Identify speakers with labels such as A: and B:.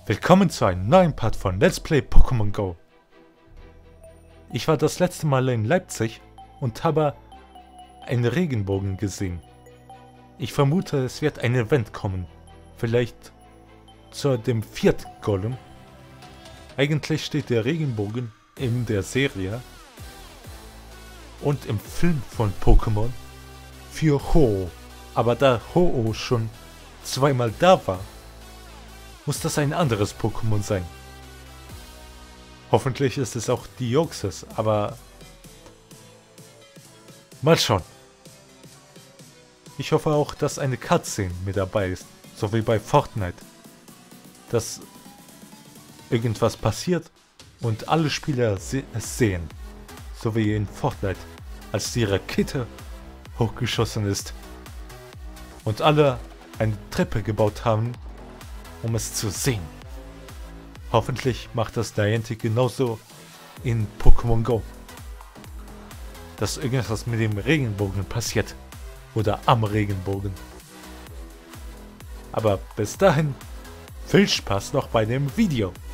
A: Willkommen zu einem neuen Part von Let's Play Pokémon Go. Ich war das letzte Mal in Leipzig und habe einen Regenbogen gesehen. Ich vermute, es wird ein Event kommen. Vielleicht zu dem vierten Golem. Eigentlich steht der Regenbogen in der Serie und im Film von Pokémon für Ho-Oh. Aber da Ho-Oh schon zweimal da war, muss das ein anderes Pokémon sein. Hoffentlich ist es auch Deoxys, aber mal schauen. Ich hoffe auch, dass eine Cutscene mit dabei ist, so wie bei Fortnite. Dass irgendwas passiert und alle Spieler es sehen. So wie in Fortnite, als die Rakete hochgeschossen ist und alle eine Treppe gebaut haben, um es zu sehen. Hoffentlich macht das Niantic genauso in Pokémon Go. Dass irgendwas mit dem Regenbogen passiert. Oder am Regenbogen. Aber bis dahin, viel Spaß noch bei dem Video.